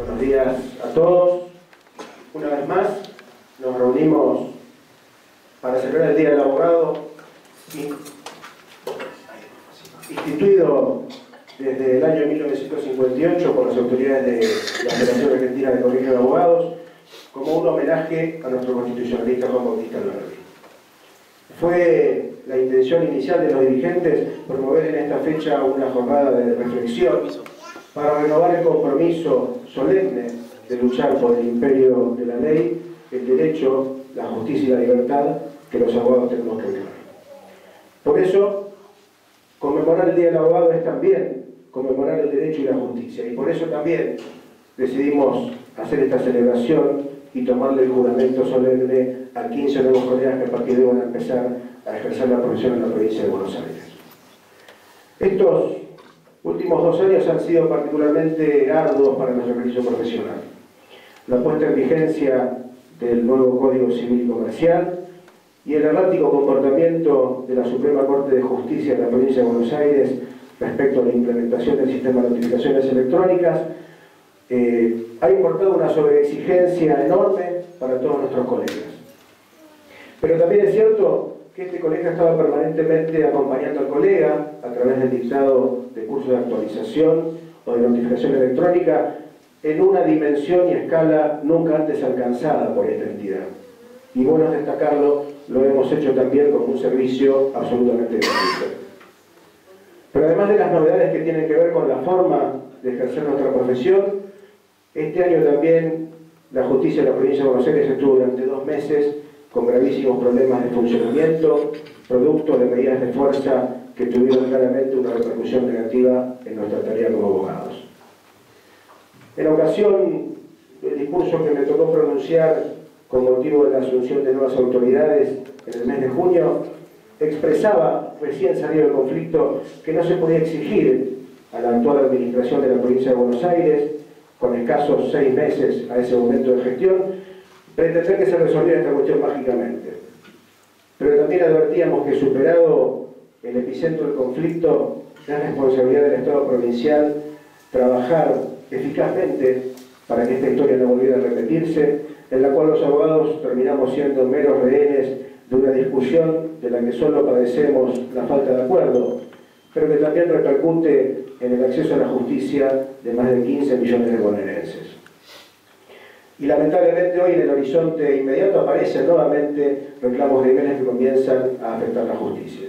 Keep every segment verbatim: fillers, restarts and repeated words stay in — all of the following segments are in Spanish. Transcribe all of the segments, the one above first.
Buenos días a todos. Una vez más nos reunimos para celebrar el Día del Abogado, instituido desde el año mil novecientos cincuenta y ocho por las autoridades de la Federación Argentina de Colegios de Abogados, como un homenaje a nuestro constitucionalista Juan Bautista Alberdi. Fue la intención inicial de los dirigentes promover en esta fecha una jornada de reflexión para renovar el compromiso solemne de luchar por el imperio de la ley, el derecho, la justicia y la libertad que los abogados tenemos que vivir. Por eso, conmemorar el Día del Abogado es también conmemorar el derecho y la justicia, y por eso también decidimos hacer esta celebración y tomarle el juramento solemne a quince nuevos colegas que a partir de hoy van a empezar a ejercer la profesión en la provincia de Buenos Aires. Estos últimos dos años han sido particularmente arduos para nuestro ejercicio profesional. La puesta en vigencia del nuevo Código Civil y Comercial y el errático comportamiento de la Suprema Corte de Justicia de la provincia de Buenos Aires respecto a la implementación del sistema de notificaciones electrónicas eh, ha importado una sobreexigencia enorme para todos nuestros colegas. Pero también es cierto que este colega estaba permanentemente acompañando al colega a través del dictado de cursos de actualización o de notificación electrónica en una dimensión y escala nunca antes alcanzada por esta entidad. Y bueno es destacarlo, lo hemos hecho también como un servicio absolutamente gratuito. Pero además de las novedades que tienen que ver con la forma de ejercer nuestra profesión, este año también la justicia de la provincia de Buenos Aires estuvo durante dos meses con gravísimos problemas de funcionamiento, producto de medidas de fuerza que tuvieron claramente una repercusión negativa en nuestra tarea como abogados. En ocasión del discurso que me tocó pronunciar con motivo de la asunción de nuevas autoridades en el mes de junio, expresaba, recién salido del conflicto, que no se podía exigir a la actual administración de la provincia de Buenos Aires, con escasos seis meses a ese momento de gestión, pretender que se resolviera esta cuestión mágicamente. Pero también advertíamos que, superado el epicentro del conflicto, es responsabilidad del Estado provincial trabajar eficazmente para que esta historia no volviera a repetirse, en la cual los abogados terminamos siendo meros rehenes de una discusión de la que solo padecemos la falta de acuerdo, pero que también repercute en el acceso a la justicia de más de quince millones de bonaerenses. Y lamentablemente hoy en el horizonte inmediato aparecen nuevamente reclamos de bienes que comienzan a afectar la justicia.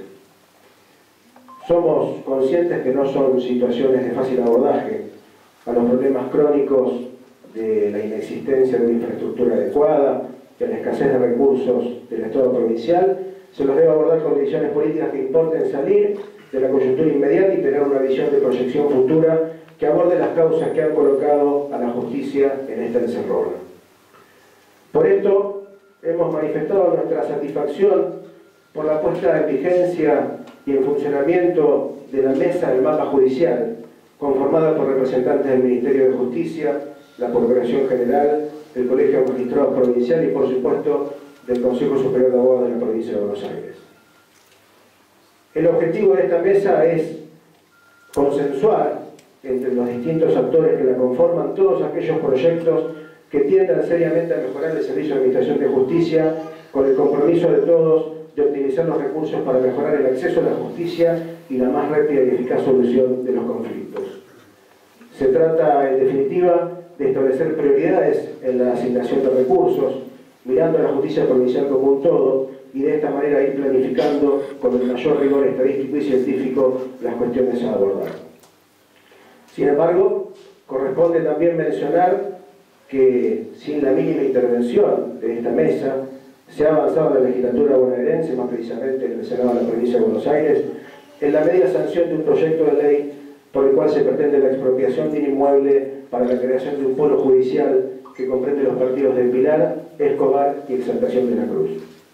Somos conscientes que no son situaciones de fácil abordaje a los problemas crónicos de la inexistencia de una infraestructura adecuada, que la escasez de recursos del Estado provincial se los debe abordar con decisiones políticas que importen salir de la coyuntura inmediata y tener una visión de proyección futura que aborde las causas que han colocado a la justicia en esta encerrona. Por esto, hemos manifestado nuestra satisfacción por la puesta en vigencia y en funcionamiento de la Mesa del Mapa Judicial, conformada por representantes del Ministerio de Justicia, la Procuración General, el Colegio de Magistrados Provincial y, por supuesto, del Consejo Superior de Abogados de la provincia de Buenos Aires. El objetivo de esta mesa es consensuar entre los distintos actores que la conforman todos aquellos proyectos que tiendan seriamente a mejorar el servicio de administración de justicia, con el compromiso de todos de optimizar los recursos para mejorar el acceso a la justicia y la más rápida y eficaz solución de los conflictos. Se trata, en definitiva, de establecer prioridades en la asignación de recursos, mirando a la justicia provincial como un todo, y de esta manera ir planificando con el mayor rigor estadístico y científico las cuestiones a abordar. Sin embargo, corresponde también mencionar que sin la mínima intervención de esta mesa, se ha avanzado en la legislatura bonaerense, más precisamente en el Senado de la provincia de Buenos Aires, en la media sanción de un proyecto de ley por el cual se pretende la expropiación de un inmueble para la creación de un polo judicial que comprende los partidos de Pilar, Escobar y Exaltación de la Cruz.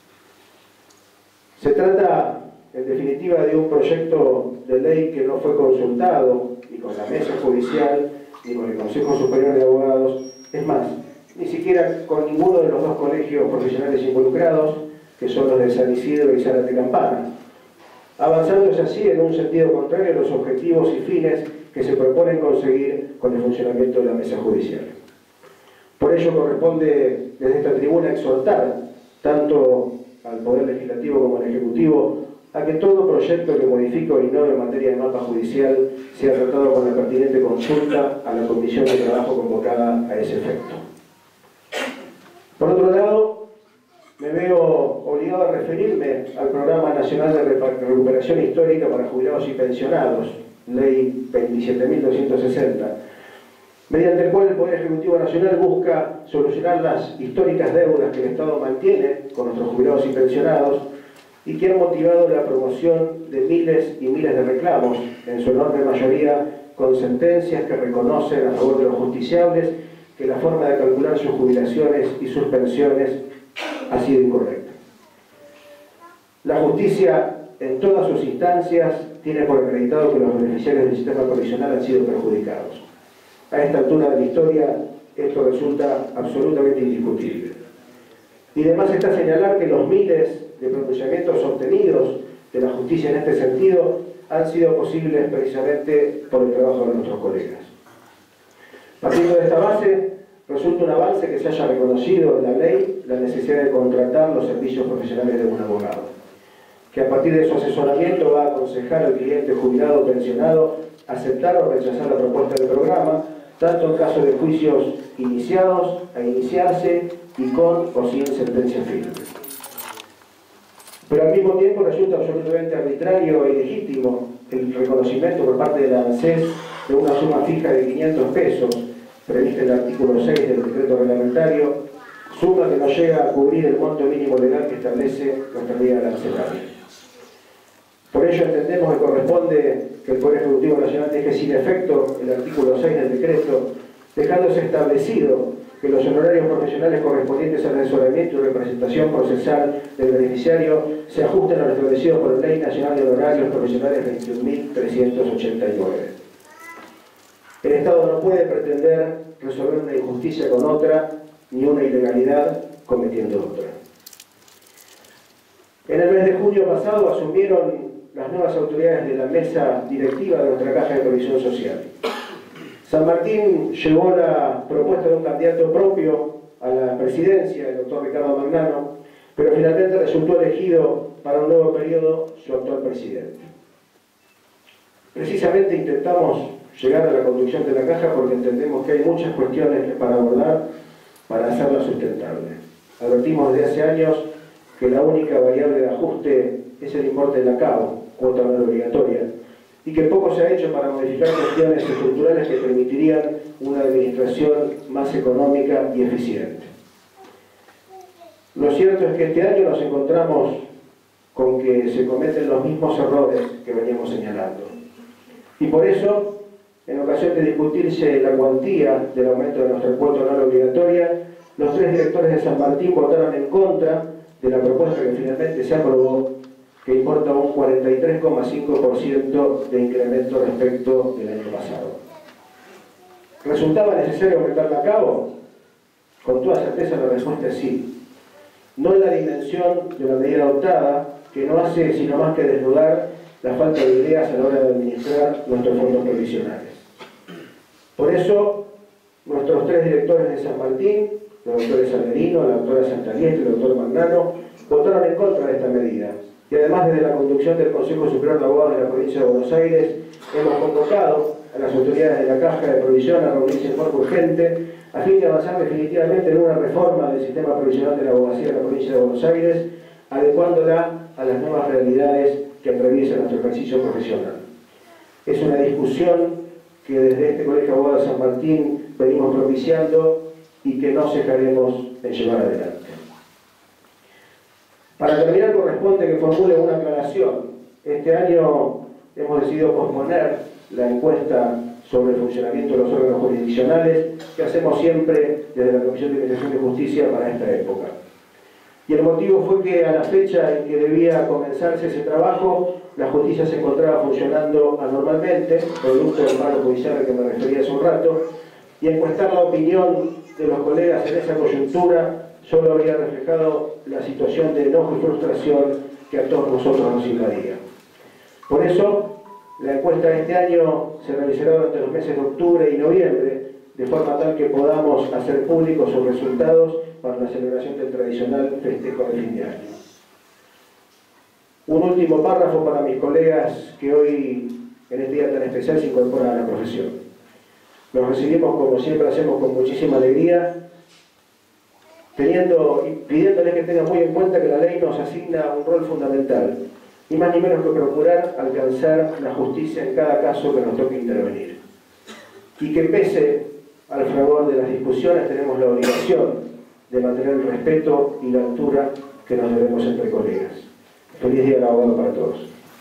Se trata, en definitiva, de un proyecto de ley que no fue consultado ni con la mesa judicial ni con el Consejo Superior de Abogados, es más, ni siquiera con ninguno de los dos colegios profesionales involucrados, que son los de San Isidro y Zárate Campana, avanzándose así en un sentido contrario a los objetivos y fines que se proponen conseguir con el funcionamiento de la mesa judicial. Por ello corresponde desde esta tribuna exhortar tanto al Poder Legislativo como al Ejecutivo a que todo proyecto que modifique o innove en materia de mapa judicial sea tratado con la pertinente consulta a la comisión de trabajo convocada a ese efecto. Por otro lado, me veo obligado a referirme al Programa Nacional de Recuperación Histórica para Jubilados y Pensionados, Ley veintisiete mil doscientos sesenta, mediante el cual el Poder Ejecutivo Nacional busca solucionar las históricas deudas que el Estado mantiene con nuestros jubilados y pensionados y que han motivado la promoción de miles y miles de reclamos, en su enorme mayoría con sentencias que reconocen a favor de los justiciables que la forma de calcular sus jubilaciones y sus pensiones ha sido incorrecta. La justicia, en todas sus instancias, tiene por acreditado que los beneficiarios del sistema provisional han sido perjudicados. A esta altura de la historia, esto resulta absolutamente indiscutible. Y además está señalar que los miles de pronunciamientos obtenidos de la justicia en este sentido han sido posibles precisamente por el trabajo de nuestros colegas. Partiendo de esta base, resulta un avance que se haya reconocido en la ley la necesidad de contratar los servicios profesionales de un abogado, que a partir de su asesoramiento va a aconsejar al cliente jubilado o pensionado aceptar o rechazar la propuesta del programa, tanto en caso de juicios iniciados, a iniciarse y con o sin sentencia firme. Pero al mismo tiempo resulta absolutamente arbitrario e ilegítimo el reconocimiento por parte de la ANSES de una suma fija de quinientos pesos, prevista en el artículo seis del decreto reglamentario, suma que no llega a cubrir el monto mínimo legal que establece nuestra ley arancelaria. Por ello entendemos que corresponde que el Poder Ejecutivo Nacional deje sin efecto el artículo seis del decreto, dejándose establecido que los honorarios profesionales correspondientes al asesoramiento y representación procesal del beneficiario se ajusten a lo establecido por la Ley Nacional de Honorarios Profesionales veintiún mil trescientos ochenta y nueve. El Estado no puede pretender resolver una injusticia con otra, ni una ilegalidad cometiendo otra. En el mes de junio pasado asumieron las nuevas autoridades de la mesa directiva de nuestra Caja de Previsión Social. San Martín llevó la propuesta de un candidato propio a la presidencia, el doctor Ricardo Magnano, pero finalmente resultó elegido para un nuevo periodo su actual presidente. Precisamente intentamos llegar a la conducción de la Caja porque entendemos que hay muchas cuestiones para abordar para hacerla sustentable. Advertimos desde hace años que la única variable de ajuste es el importe de la C A O, cuota anual obligatoria, y que poco se ha hecho para modificar cuestiones estructurales que permitirían una administración más económica y eficiente. Lo cierto es que este año nos encontramos con que se cometen los mismos errores que veníamos señalando. Y por eso, en ocasión de discutirse la cuantía del aumento de nuestra cuota anual obligatoria, los tres directores de San Martín votaron en contra de la propuesta que finalmente se aprobó, que importa un cuarenta y tres coma cinco por ciento de incremento respecto del año pasado. ¿Resultaba necesario aumentar la C A O? Con toda certeza la respuesta es sí. No en la dimensión de la medida adoptada, que no hace sino más que desnudar la falta de ideas a la hora de administrar nuestros fondos previsionales. Por eso, nuestros tres directores de San Martín, el doctor Salderino, la doctora Santalieste y el doctor Magnano, votaron en contra de esta medida. Y además, desde la conducción del Consejo Superior de Abogados de la Provincia de Buenos Aires, hemos convocado a las autoridades de la Caja de Provisión a reunirse en forma urgente a fin de avanzar definitivamente en una reforma del sistema provisional de la abogacía de la Provincia de Buenos Aires, adecuándola a las nuevas realidades que atraviesa nuestro ejercicio profesional. Es una discusión que desde este Colegio de Abogados de San Martín venimos propiciando y que no cejaremos en llevar adelante. Para terminar, corresponde que formule una aclaración. Este año hemos decidido posponer la encuesta sobre el funcionamiento de los órganos jurisdiccionales que hacemos siempre desde la Comisión de Investigación de Justicia para esta época. Y el motivo fue que a la fecha en que debía comenzarse ese trabajo, la justicia se encontraba funcionando anormalmente, producto del paro judicial al que me refería hace un rato, y encuestar la opinión de los colegas en esa coyuntura solo habría reflejado la situación de enojo y frustración que a todos nosotros nos invadía. Por eso, la encuesta de este año se realizará durante los meses de octubre y noviembre, de forma tal que podamos hacer públicos sus resultados para la celebración del tradicional festejo de fin de año. Un último párrafo para mis colegas que hoy, en este día tan especial, se incorporan a la profesión. Los recibimos, como siempre hacemos, con muchísima alegría, teniendo y pidiéndoles que tengan muy en cuenta que la ley nos asigna un rol fundamental, ni más ni menos que procurar alcanzar la justicia en cada caso que nos toque intervenir. Y que pese al fragor de las discusiones, tenemos la obligación de mantener el respeto y la altura que nos debemos entre colegas. Feliz día del abogado para todos.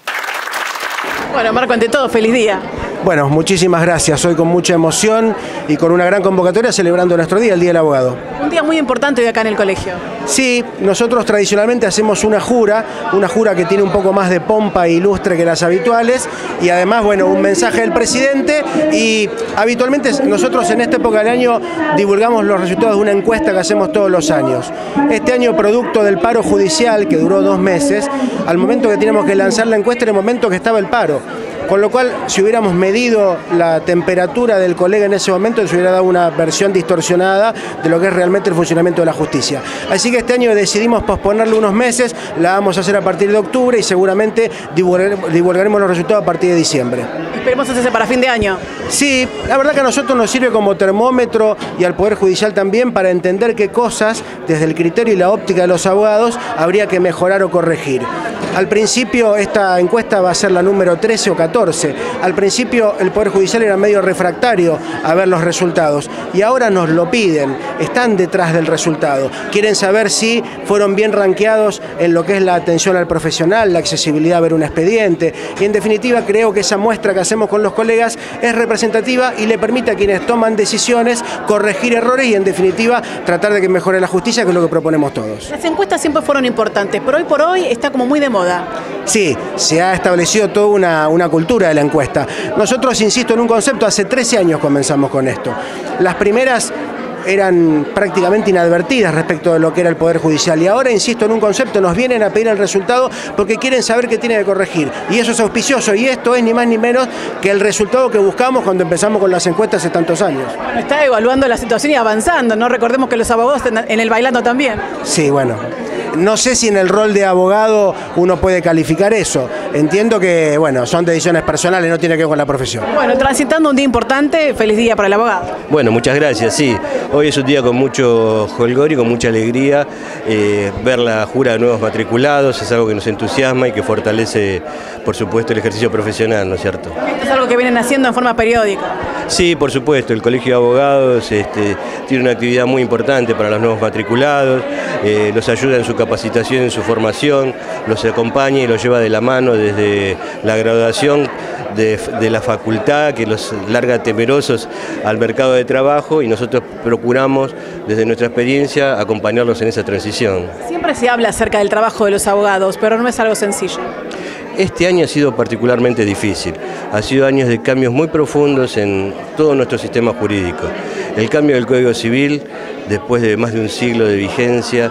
Bueno, Marco, ante todo, feliz día. Bueno, muchísimas gracias. Hoy con mucha emoción y con una gran convocatoria celebrando nuestro día, el Día del Abogado. Un día muy importante hoy acá en el colegio. Sí, nosotros tradicionalmente hacemos una jura, una jura que tiene un poco más de pompa e ilustre que las habituales y además, bueno, un mensaje del presidente y habitualmente nosotros en esta época del año divulgamos los resultados de una encuesta que hacemos todos los años. Este año, producto del paro judicial que duró dos meses, al momento que teníamos que lanzar la encuesta era el momento que estaba el paro. Con lo cual, si hubiéramos medido la temperatura del colega en ese momento, se hubiera dado una versión distorsionada de lo que es realmente el funcionamiento de la justicia. Así que este año decidimos posponerlo unos meses, la vamos a hacer a partir de octubre y seguramente divulgaremos los resultados a partir de diciembre. Esperemos hacerse para fin de año. Sí, la verdad que a nosotros nos sirve como termómetro y al Poder Judicial también para entender qué cosas, desde el criterio y la óptica de los abogados, habría que mejorar o corregir. Al principio esta encuesta va a ser la número trece o catorce. Al principio el Poder Judicial era medio refractario a ver los resultados y ahora nos lo piden, están detrás del resultado. Quieren saber si fueron bien rankeados en lo que es la atención al profesional, la accesibilidad a ver un expediente y en definitiva creo que esa muestra que hacemos con los colegas es representativa y le permite a quienes toman decisiones corregir errores y en definitiva tratar de que mejore la justicia, que es lo que proponemos todos. Las encuestas siempre fueron importantes, pero hoy por hoy está como muy de moda. Sí, se ha establecido toda una, una cultura de la encuesta. Nosotros, insisto, en un concepto, hace trece años comenzamos con esto. Las primeras eran prácticamente inadvertidas respecto de lo que era el Poder Judicial y ahora, insisto, en un concepto, nos vienen a pedir el resultado porque quieren saber qué tiene que corregir y eso es auspicioso y esto es ni más ni menos que el resultado que buscamos cuando empezamos con las encuestas hace tantos años. Bueno, está evaluando la situación y avanzando, ¿no? Recordemos que los abogados en el bailando también. Sí, bueno. No sé si en el rol de abogado uno puede calificar eso. Entiendo que, bueno, son decisiones personales, no tiene que ver con la profesión. Bueno, transitando un día importante, feliz día para el abogado. Bueno, muchas gracias, sí. Hoy es un día con mucho jolgorio y con mucha alegría. Eh, ver la jura de nuevos matriculados es algo que nos entusiasma y que fortalece, por supuesto, el ejercicio profesional, ¿no es cierto? Esto es algo que vienen haciendo en forma periódica. Sí, por supuesto. El Colegio de Abogados este, tiene una actividad muy importante para los nuevos matriculados, eh, los ayuda en su capacitación, en su formación, los acompaña y los lleva de la mano desde la graduación de, de la facultad, que los larga temerosos al mercado de trabajo y nosotros procuramos, desde nuestra experiencia, acompañarlos en esa transición. Siempre se habla acerca del trabajo de los abogados, pero no es algo sencillo. Este año ha sido particularmente difícil, ha sido años de cambios muy profundos en todo nuestro sistema jurídico. El cambio del Código Civil, después de más de un siglo de vigencia,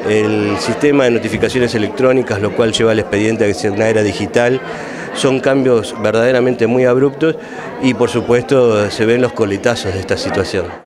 el sistema de notificaciones electrónicas, lo cual lleva al expediente a una era digital, son cambios verdaderamente muy abruptos y por supuesto se ven los coletazos de esta situación.